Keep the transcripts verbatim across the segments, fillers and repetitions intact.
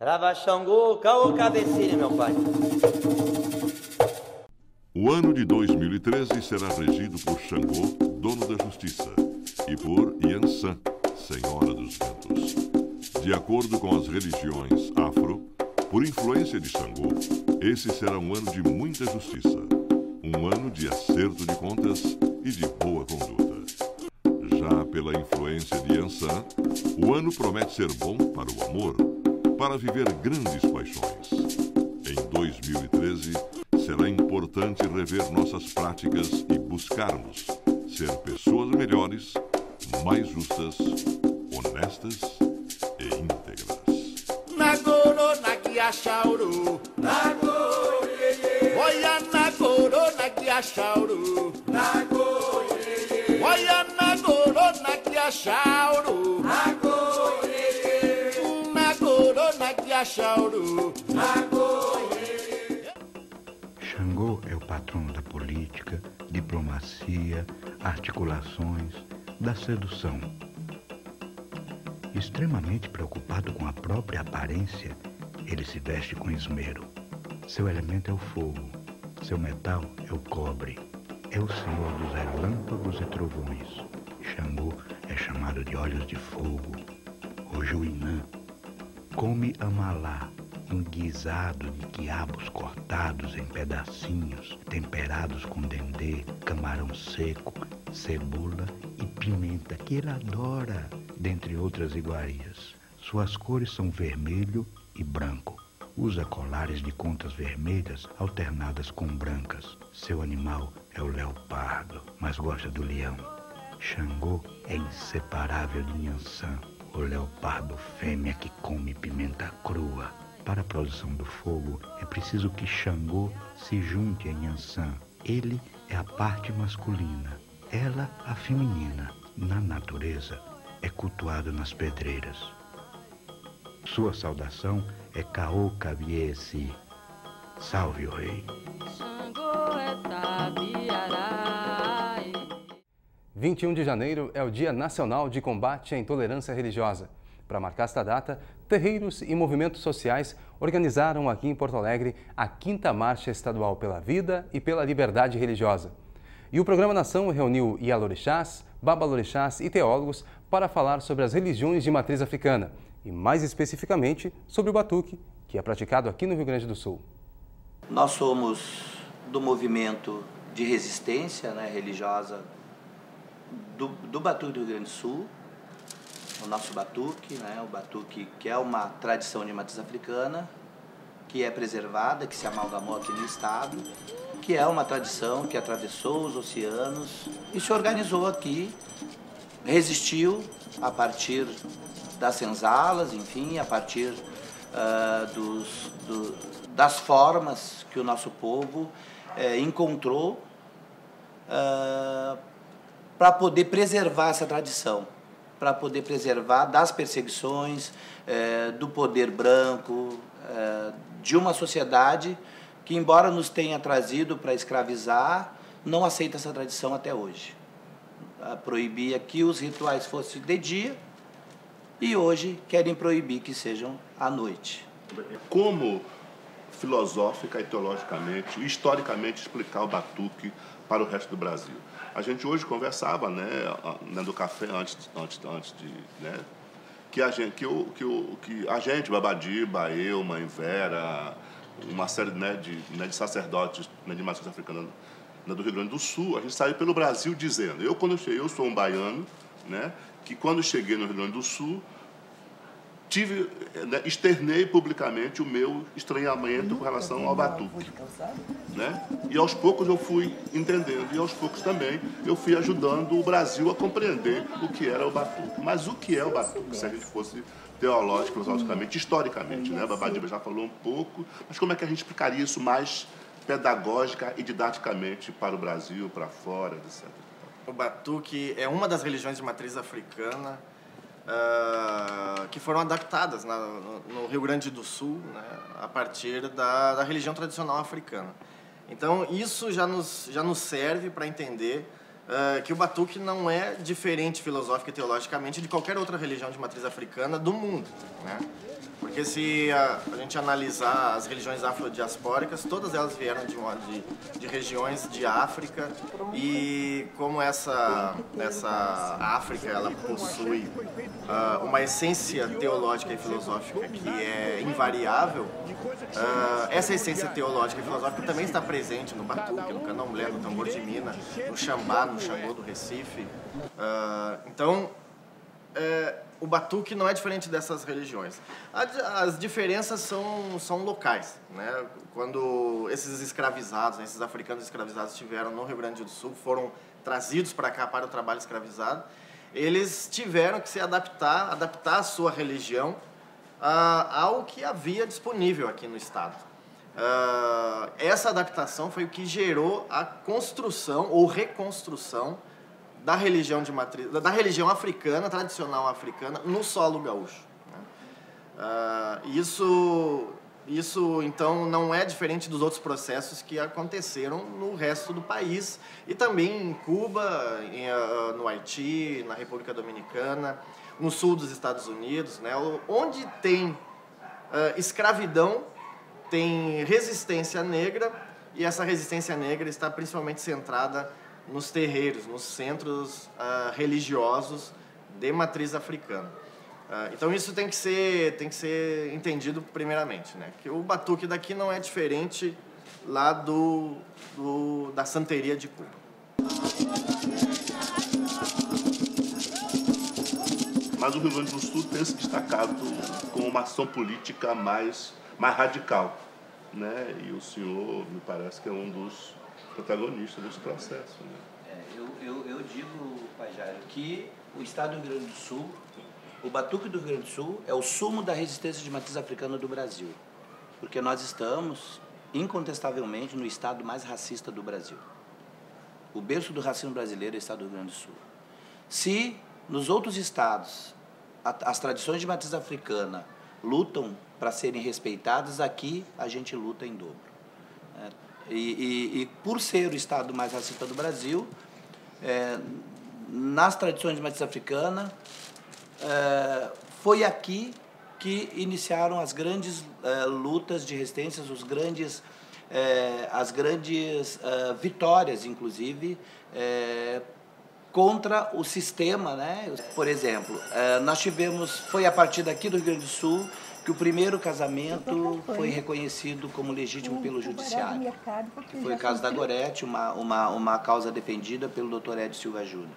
Brava Xangô, caô cabecinha, meu pai. O ano de dois mil e treze será regido por Xangô, dono da justiça, e por Yansan, senhora dos ventos. De acordo com as religiões afro, por influência de Xangô, esse será um ano de muita justiça, um ano de acerto de contas e de boa conduta. Já pela influência de Yansan, o ano promete ser bom para o amor, para viver grandes paixões. Em dois mil e treze, será importante rever nossas práticas e buscarmos ser pessoas melhores, mais justas, honestas e íntegras. Nagoro nagiachauru, Nagoro yeye. Oya nagoro nagiachauru, Nagoro yeye. Oya nagoro nagiachauru, Nagoro yeye. Nagoro nagiachauru, Nagoro yeye. Xangô é o patrono da política, diplomacia, articulações, da sedução. Extremamente preocupado com a própria aparência, ele se veste com esmero. Seu elemento é o fogo, seu metal é o cobre. É o senhor dos relâmpagos e trovões. Xangô é chamado de olhos de fogo. O Juinã come amalá, um guisado de quiabos cortados em pedacinhos, temperados com dendê, camarão seco, cebola e pimenta, que ele adora, dentre outras iguarias. Suas cores são vermelho e branco. Usa colares de contas vermelhas alternadas com brancas. Seu animal é o leopardo, mas gosta do leão. Xangô é inseparável de Yansan, o leopardo fêmea que come pimenta crua. Para a produção do fogo, é preciso que Xangô se junte a Yansan. Ele é a parte masculina, ela a feminina. Na natureza, é cultuado nas pedreiras. Sua saudação é Caô Cabiesi. Salve o rei. vinte e um de janeiro é o Dia Nacional de Combate à Intolerância Religiosa. Para marcar esta data, terreiros e movimentos sociais organizaram aqui em Porto Alegre a quinta Marcha Estadual pela Vida e pela Liberdade Religiosa. E o programa Nação reuniu Ialorixás, Babalorixás e teólogos para falar sobre as religiões de matriz africana e, mais especificamente, sobre o batuque, que é praticado aqui no Rio Grande do Sul. Nós somos do movimento de resistência, né, religiosa do, do Batuque do Rio Grande do Sul, o nosso batuque, né, o batuque que é uma tradição de matriz africana, que é preservada, que se amalgamou aqui no estado, que é uma tradição que atravessou os oceanos e se organizou aqui, resistiu a partir das senzalas, enfim, a partir uh, dos, do, das formas que o nosso povo uh, encontrou uh, para poder preservar essa tradição, para poder preservar das perseguições, uh, do poder branco, uh, de uma sociedade que, embora nos tenha trazido para escravizar, não aceita essa tradição até hoje. Proibia que os rituais fossem de dia e hoje querem proibir que sejam à noite. Como filosófica e teologicamente, historicamente, explicar o batuque para o resto do Brasil? A gente hoje conversava, né, no café antes, antes, antes de... Né, que a gente, que o, que o, que a gente, Babadiba, eu, Mãe Vera, uma série, né, de, né, de sacerdotes, né, de matriz africana, né, do Rio Grande do Sul, a gente saiu pelo Brasil dizendo, eu quando eu cheguei, eu sou um baiano, né, que quando cheguei no Rio Grande do Sul, tive, né, externei publicamente o meu estranhamento com relação ao batuque, né? E aos poucos eu fui entendendo, e aos poucos também eu fui ajudando o Brasil a compreender o que era o batuque. Mas o que é o batuque, se a gente fosse teológico, filosoficamente, historicamente, né? A Babadiba já falou um pouco, mas como é que a gente explicaria isso mais pedagógica e didaticamente para o Brasil, para fora, etcétera? O batuque é uma das religiões de matriz africana uh, que foram adaptadas na, no, no Rio Grande do Sul, né, a partir da, da religião tradicional africana. Então, isso já nos, já nos serve para entender uh, que o batuque não é diferente filosófica e teologicamente de qualquer outra religião de matriz africana do mundo, né? Porque se a, a gente analisar as religiões afrodiaspóricas, todas elas vieram de, uma, de, de regiões de África, e como essa, essa África ela possui uh, uma essência teológica e filosófica que é invariável, uh, essa essência teológica e filosófica também está presente no batuque, no candomblé, no tambor de mina, no xambá, no xangô do Recife. Uh, então, uh, o batuque não é diferente dessas religiões. As diferenças são, são locais, né? Quando esses escravizados, esses africanos escravizados estiveram no Rio Grande do Sul, foram trazidos para cá para o trabalho escravizado, eles tiveram que se adaptar, adaptar a sua religião uh, ao que havia disponível aqui no estado. Uh, essa adaptação foi o que gerou a construção ou reconstrução da religião de matriz, da religião africana, tradicional africana, no solo gaúcho. Uh, isso, isso, então, não é diferente dos outros processos que aconteceram no resto do país, e também em Cuba, em, uh, no Haiti, na República Dominicana, no sul dos Estados Unidos, né? Onde tem uh, escravidão, tem resistência negra, e essa resistência negra está principalmente centrada nos terreiros, nos centros uh, religiosos de matriz africana. Uh, então isso tem que ser, tem que ser entendido primeiramente, né? Que o batuque daqui não é diferente lá do, do, da santeria de Cuba. Mas o Rio Grande do Sul tem se destacado com uma ação política mais, mais radical, né? E o senhor, me parece que é um dos protagonista desse processo, né? É, eu, eu, eu digo, Pajaro, que o estado do Rio Grande do Sul, o batuque do Rio Grande do Sul é o sumo da resistência de matriz africana do Brasil, porque nós estamos, incontestavelmente, no estado mais racista do Brasil. O berço do racismo brasileiro é o estado do Rio Grande do Sul. Se nos outros estados a, as tradições de matriz africana lutam para serem respeitadas, aqui a gente luta em dobro. É, E, e, e por ser o estado mais racista do Brasil, é, nas tradições de matriz africana, é, foi aqui que iniciaram as grandes é, lutas de resistências, os grandes, é, as grandes é, vitórias, inclusive, é, contra o sistema, né? Por exemplo, é, nós tivemos, foi a partir daqui do Rio Grande do Sul, que o primeiro casamento foi reconhecido como legítimo pelo judiciário, que foi o caso da Gorete, uma, uma, uma causa defendida pelo doutor Edson Silva Júnior.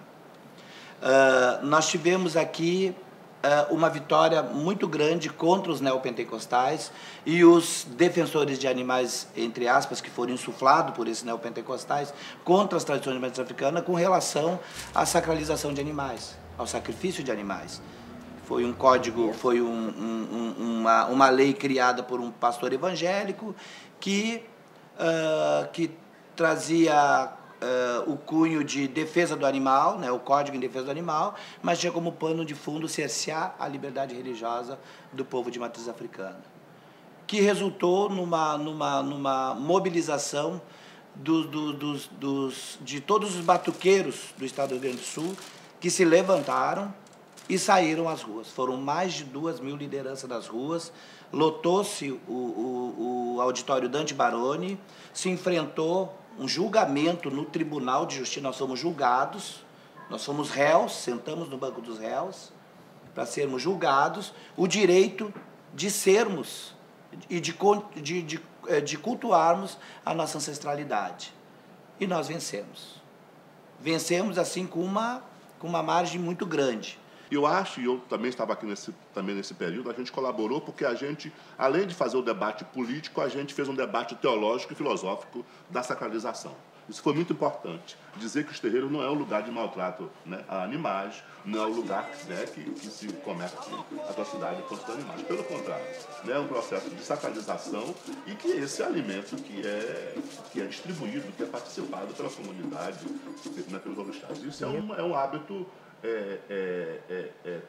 Uh, nós tivemos aqui uh, uma vitória muito grande contra os neopentecostais e os defensores de animais, entre aspas, que foram insuflados por esses neopentecostais, contra as tradições de matriz africana com relação à sacralização de animais, ao sacrifício de animais. Foi um código, foi um, um, uma, uma lei criada por um pastor evangélico que, uh, que trazia uh, o cunho de defesa do animal, né, o Código em Defesa do Animal, mas tinha como pano de fundo cercear a liberdade religiosa do povo de matriz africana, que resultou numa, numa, numa mobilização do, do, dos, dos, de todos os batuqueiros do estado do Rio Grande do Sul, que se levantaram e saíram às ruas. Foram mais de duas mil lideranças nas ruas, lotou-se o, o, o auditório Dante Baroni, se enfrentou um julgamento no Tribunal de Justiça. Nós somos julgados, nós somos réus, sentamos no banco dos réus para sermos julgados, o direito de sermos e de, de, de, de cultuarmos a nossa ancestralidade. E nós vencemos. Vencemos assim com uma, com uma margem muito grande. Eu acho, e eu também estava aqui nesse, também nesse período, a gente colaborou porque a gente, além de fazer o debate político, a gente fez um debate teológico e filosófico da sacralização. Isso foi muito importante. Dizer que os terreiros não é um lugar de maltrato, né, a animais, não é um lugar, né, que, que se comete atrocidade contra os animais. Pelo contrário, né, é um processo de sacralização e que esse alimento que é, que é distribuído, que é participado pela comunidade, né, pelos orixás. Isso é um, é um hábito É, é, é, é,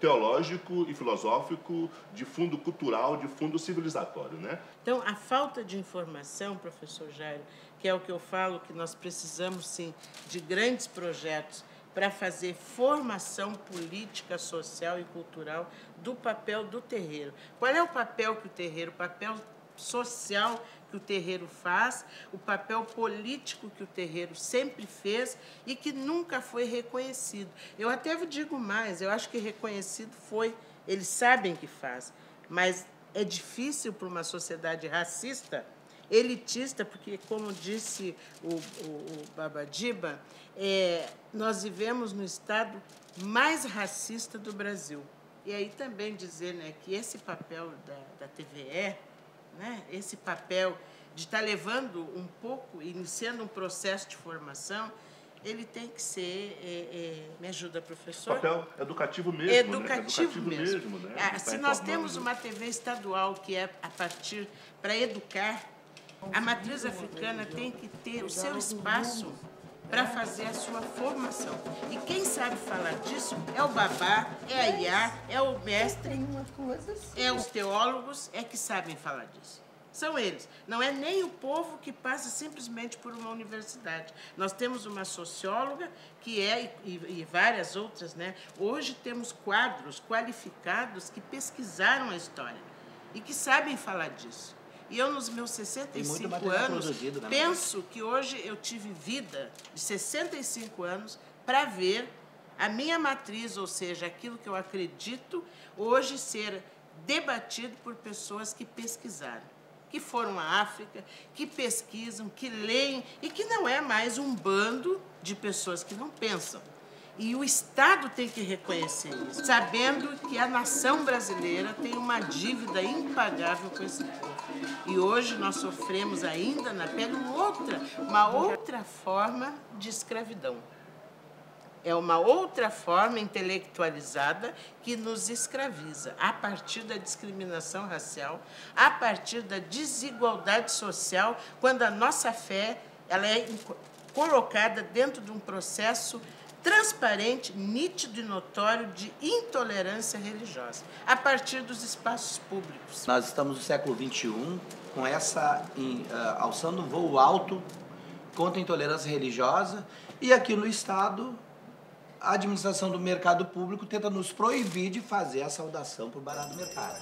teológico e filosófico, de fundo cultural, de fundo civilizatório, né? Então, a falta de informação, professor Jairo, que é o que eu falo, que nós precisamos, sim, de grandes projetos para fazer formação política, social e cultural do papel do terreiro. Qual é o papel que o terreiro, o papel social que o terreiro faz, o papel político que o terreiro sempre fez e que nunca foi reconhecido. Eu até digo mais, eu acho que reconhecido foi, eles sabem que faz, mas é difícil para uma sociedade racista, elitista, porque, como disse o, o, o Babadiba, é, nós vivemos no estado mais racista do Brasil. E aí também dizer, né, que esse papel da, da T V E, né, esse papel de estar levando um pouco, iniciando um processo de formação, ele tem que ser, é, é, me ajuda, professor? Papel educativo mesmo, educativo, né? Educativo mesmo. mesmo, né? Ah, se nós temos uma T V estadual que é a partir para educar, a matriz africana tem que ter o seu espaço para fazer a sua formação. E quem sabe falar disso é o babá, é a iá, é o mestre, é os teólogos, é que sabem falar disso. São eles. Não é nem o povo que passa simplesmente por uma universidade. Nós temos uma socióloga que é, e, e várias outras, né? Hoje temos quadros qualificados que pesquisaram a história e que sabem falar disso. E eu, nos meus sessenta e cinco anos, né, penso que hoje eu tive vida de sessenta e cinco anos para ver a minha matriz, ou seja, aquilo que eu acredito, hoje ser debatido por pessoas que pesquisaram, que foram à África, que pesquisam, que leem, e que não é mais um bando de pessoas que não pensam. E o Estado tem que reconhecer isso, sabendo que a nação brasileira tem uma dívida impagável com esse povo. E hoje nós sofremos ainda na pele uma outra, uma outra forma de escravidão. É uma outra forma intelectualizada que nos escraviza, a partir da discriminação racial, a partir da desigualdade social, quando a nossa fé ela é colocada dentro de um processo transparente, nítido e notório de intolerância religiosa, a partir dos espaços públicos. Nós estamos no século vinte e um, com essa, em, uh, alçando um voo alto contra a intolerância religiosa, e aqui no Estado, a administração do mercado público tenta nos proibir de fazer a saudação para o barato do mercado.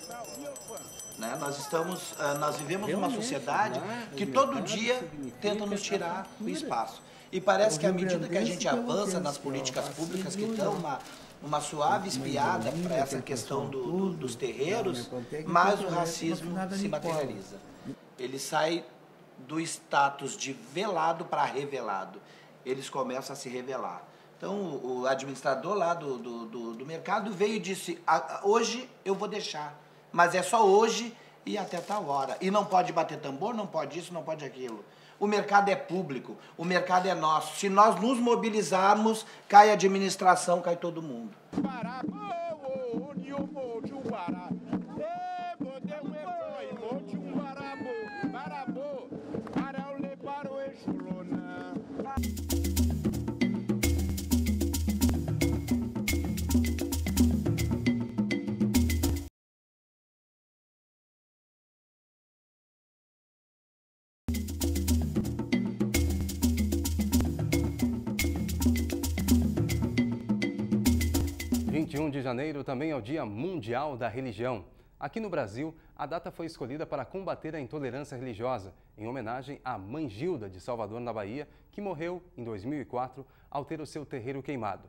Né? Nós, estamos, uh, nós vivemos numa sociedade que todo dia tenta nos tirar o espaço. E parece que à medida que a gente avança nas políticas públicas que dão uma, uma suave espiada para essa questão do, do, dos terreiros, mais o racismo se materializa. Ele sai do status de velado para revelado. Eles começam a se revelar. Então, o, o administrador lá do, do, do, do mercado veio e disse, hoje eu vou deixar, mas é só hoje e até tal hora. E não pode bater tambor, não pode isso, não pode aquilo. O mercado é público, o mercado é nosso. Se nós nos mobilizarmos, cai a administração, cai todo mundo. vinte e um de janeiro também é o Dia Mundial da Religião. Aqui no Brasil, a data foi escolhida para combater a intolerância religiosa, em homenagem à Mãe Gilda, de Salvador, na Bahia, que morreu em dois mil e quatro ao ter o seu terreiro queimado.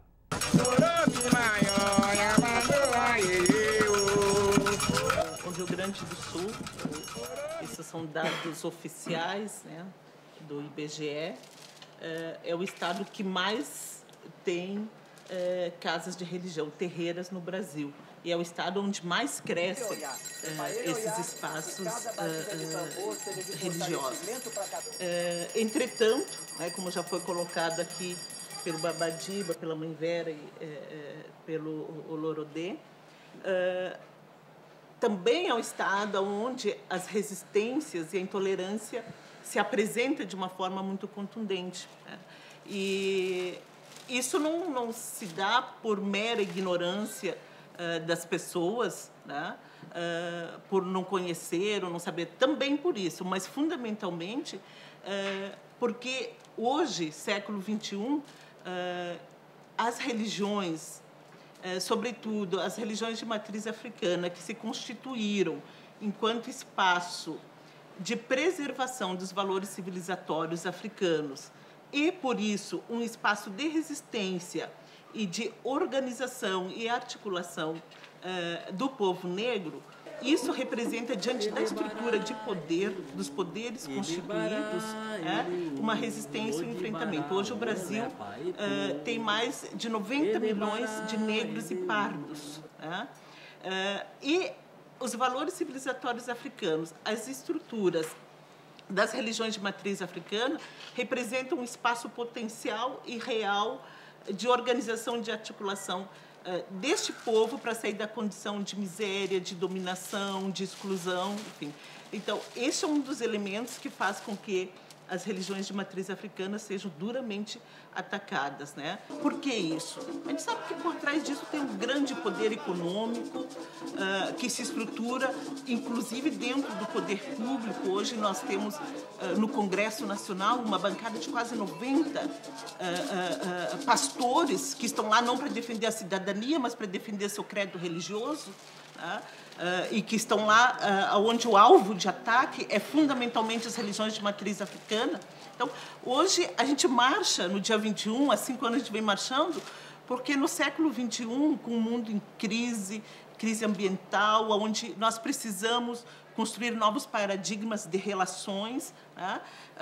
O Rio Grande do Sul, esses são dados oficiais, né, do I B G E, é o estado que mais tem É, casas de religião, terreiras no Brasil. E é o estado onde mais crescem é, esses espaços é, religiosos. É, entretanto, né, como já foi colocado aqui pelo Babadiba, pela Mãe Vera e é, é, pelo Olorodê, é, também é o estado onde as resistências e a intolerância se apresentam de uma forma muito contundente. Né? E isso não, não se dá por mera ignorância uh, das pessoas, né? Uh, por não conhecer ou não saber, também por isso, mas fundamentalmente uh, porque hoje, século vinte e um, uh, as religiões, uh, sobretudo as religiões de matriz africana, que se constituíram enquanto espaço de preservação dos valores civilizatórios africanos e, por isso, um espaço de resistência e de organização e articulação uh, do povo negro, isso representa, diante da estrutura de poder, dos poderes constituídos, é, uma resistência e um enfrentamento. Hoje o Brasil uh, tem mais de noventa milhões de negros e pardos. É, uh, e os valores civilizatórios africanos, as estruturas das religiões de matriz africana, representam um espaço potencial e real de organização e de articulação uh, deste povo para sair da condição de miséria, de dominação, de exclusão, enfim. Então, esse é um dos elementos que faz com que as religiões de matriz africana sejam duramente atacadas, né? Por que isso? A gente sabe que por trás disso tem um grande poder econômico uh, que se estrutura, inclusive dentro do poder público. Hoje nós temos uh, no Congresso Nacional uma bancada de quase noventa uh, uh, uh, pastores que estão lá não para defender a cidadania, mas para defender seu credo religioso. Tá? Uh, e que estão lá uh, onde o alvo de ataque é fundamentalmente as religiões de matriz africana. Então, hoje a gente marcha no dia vinte e um, há cinco anos a gente vem marchando, porque no século vinte e um, com o mundo em crise, crise ambiental, onde nós precisamos construir novos paradigmas de relações, né? uh,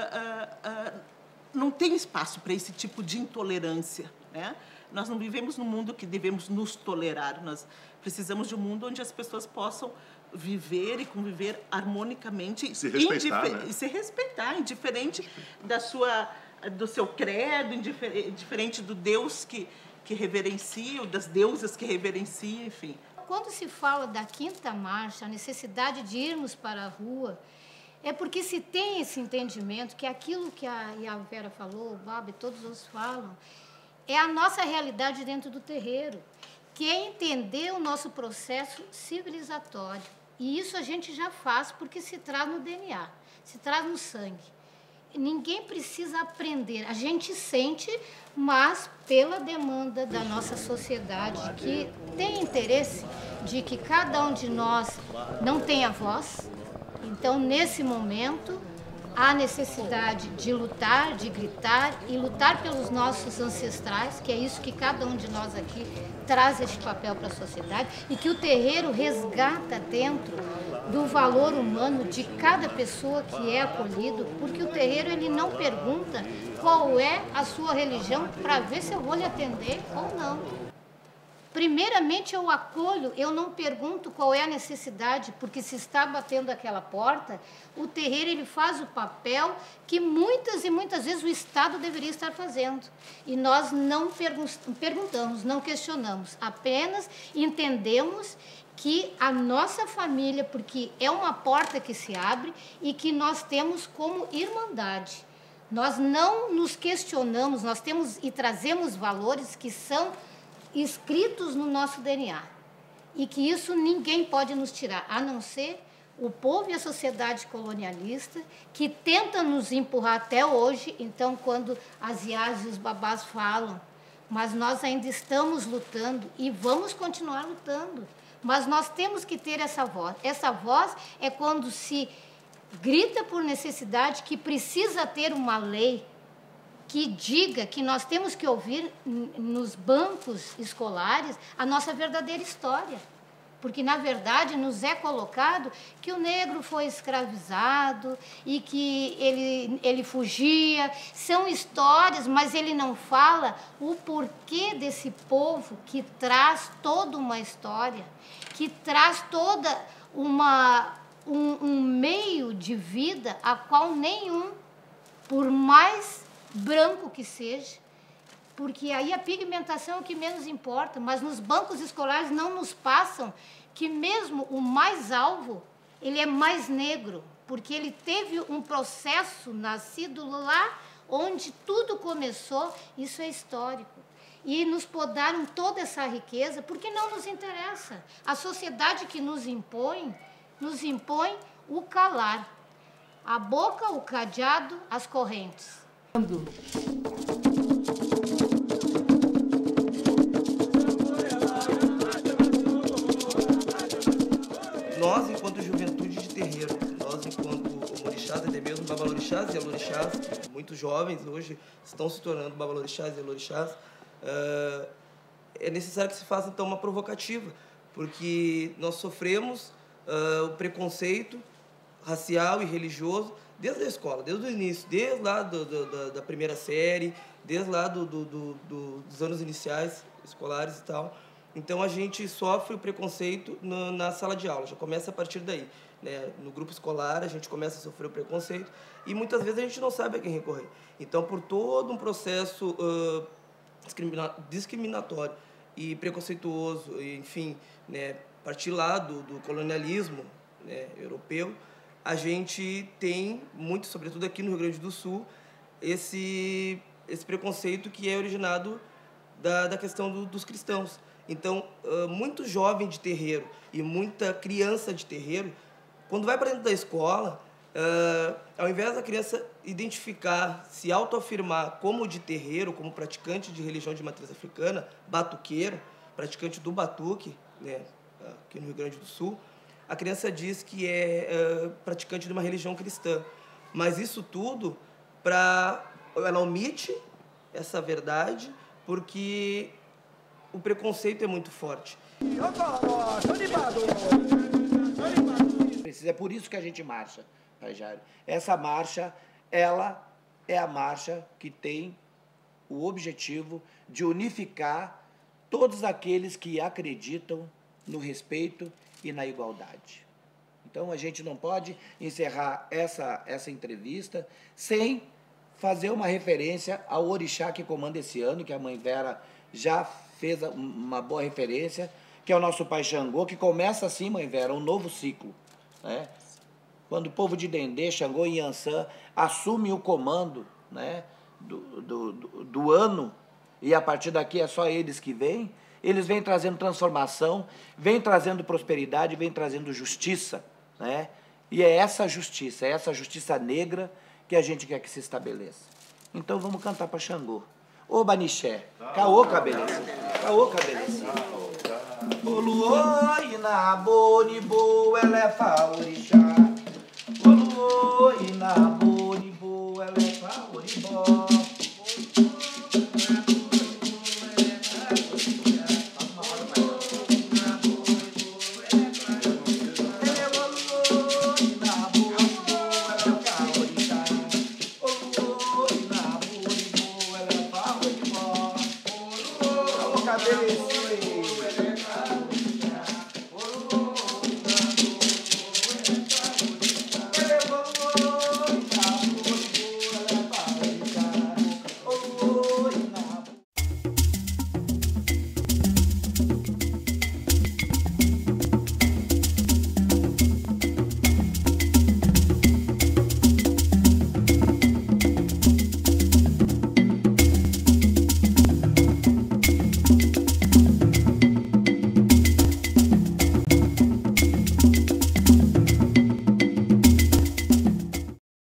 uh, uh, não tem espaço para esse tipo de intolerância, né? Nós não vivemos num mundo que devemos nos tolerar, nós precisamos de um mundo onde as pessoas possam viver e conviver harmonicamente e se respeitar, né? E se respeitar, indiferente da sua, do seu credo, indiferente do Deus que, que reverencia, ou das deusas que reverencia, enfim. Quando se fala da quinta marcha, a necessidade de irmos para a rua, é porque se tem esse entendimento que aquilo que a, a Vera falou, o Baba e todos os falam, é a nossa realidade dentro do terreiro, que é entender o nosso processo civilizatório. E isso a gente já faz porque se traz no D N A, se traz no sangue. Ninguém precisa aprender, a gente sente, mas pela demanda da nossa sociedade, que tem interesse de que cada um de nós não tenha voz. Então, nesse momento, há necessidade de lutar, de gritar e lutar pelos nossos ancestrais, que é isso que cada um de nós aqui traz este papel para a sociedade, e que o terreiro resgata dentro do valor humano de cada pessoa que é acolhido, porque o terreiro ele não pergunta qual é a sua religião para ver se eu vou lhe atender ou não. Primeiramente, eu acolho, eu não pergunto qual é a necessidade, porque se está batendo aquela porta, o terreiro ele faz o papel que muitas e muitas vezes o Estado deveria estar fazendo. E nós não perguntamos, não questionamos, apenas entendemos que a nossa família, porque é uma porta que se abre e que nós temos como irmandade. Nós não nos questionamos, nós temos e trazemos valores que são escritos no nosso D N A, e que isso ninguém pode nos tirar, a não ser o povo e a sociedade colonialista, que tenta nos empurrar até hoje. Então, quando as iás e os babás falam, mas nós ainda estamos lutando e vamos continuar lutando, mas nós temos que ter essa voz. Essa voz é quando se grita por necessidade, que precisa ter uma lei que diga que nós temos que ouvir nos bancos escolares a nossa verdadeira história. Porque, na verdade, nos é colocado que o negro foi escravizado e que ele, ele fugia. São histórias, mas ele não fala o porquê desse povo que traz toda uma história, que traz toda uma, um, um meio de vida a qual nenhum, por mais branco que seja, porque aí a pigmentação é o que menos importa, mas nos bancos escolares não nos passam que mesmo o mais alvo, ele é mais negro, porque ele teve um processo nascido lá onde tudo começou. Isso é histórico. e nos podaram toda essa riqueza, porque não nos interessa. A sociedade que nos impõe, nos impõe o calar. A boca, o cadeado, as correntes. Nós, enquanto juventude de terreiro, nós, enquanto orixás, até mesmo babalorixás e alorixás, muitos jovens hoje estão se tornando babalorixás e alorixás, uh, é necessário que se faça, então, uma provocativa, porque nós sofremos uh, o preconceito racial e religioso desde a escola, desde o início, desde lá do, do, da, da primeira série, desde lá do, do, do, do, dos anos iniciais, escolares e tal. Então, a gente sofre o preconceito no, na sala de aula, já começa a partir daí. Né? No grupo escolar, a gente começa a sofrer o preconceito e muitas vezes a gente não sabe a quem recorrer. Então, por todo um processo uh, discrimina discriminatório e preconceituoso, enfim, né, partir lá do, do colonialismo, né, europeu, a gente tem muito, sobretudo aqui no Rio Grande do Sul, esse, esse preconceito que é originado da, da questão do, dos cristãos. Então, uh, muito jovem de terreiro e muita criança de terreiro, quando vai para dentro da escola, uh, ao invés da criança identificar, se autoafirmar como de terreiro, como praticante de religião de matriz africana, batuqueiro, praticante do batuque, né, aqui no Rio Grande do Sul, a criança diz que é uh, praticante de uma religião cristã. Mas isso tudo, pra, ela omite essa verdade, porque o preconceito é muito forte. É por isso que a gente marcha, Jairo. Essa marcha, ela é a marcha que tem o objetivo de unificar todos aqueles que acreditam no respeito e na igualdade. Então, a gente não pode encerrar essa, essa entrevista sem fazer uma referência ao orixá que comanda esse ano, que a Mãe Vera já fez uma boa referência, que é o nosso Pai Xangô, que começa assim, Mãe Vera, um novo ciclo. Né? Quando o povo de Dendê, Xangô e Yansan assume o comando, né, do, do, do, do ano, e a partir daqui é só eles que vêm, eles vêm trazendo transformação, vêm trazendo prosperidade, vêm trazendo justiça, né? E é essa justiça, é essa justiça negra que a gente quer que se estabeleça. Então vamos cantar para Xangô. Ô Banixé, caô cabeleça, caô cabeleça. Ô luô, inaboni, bo, elefa, orixá. Ô luô, inaboni, bo, elefa, oribó. Cabeça.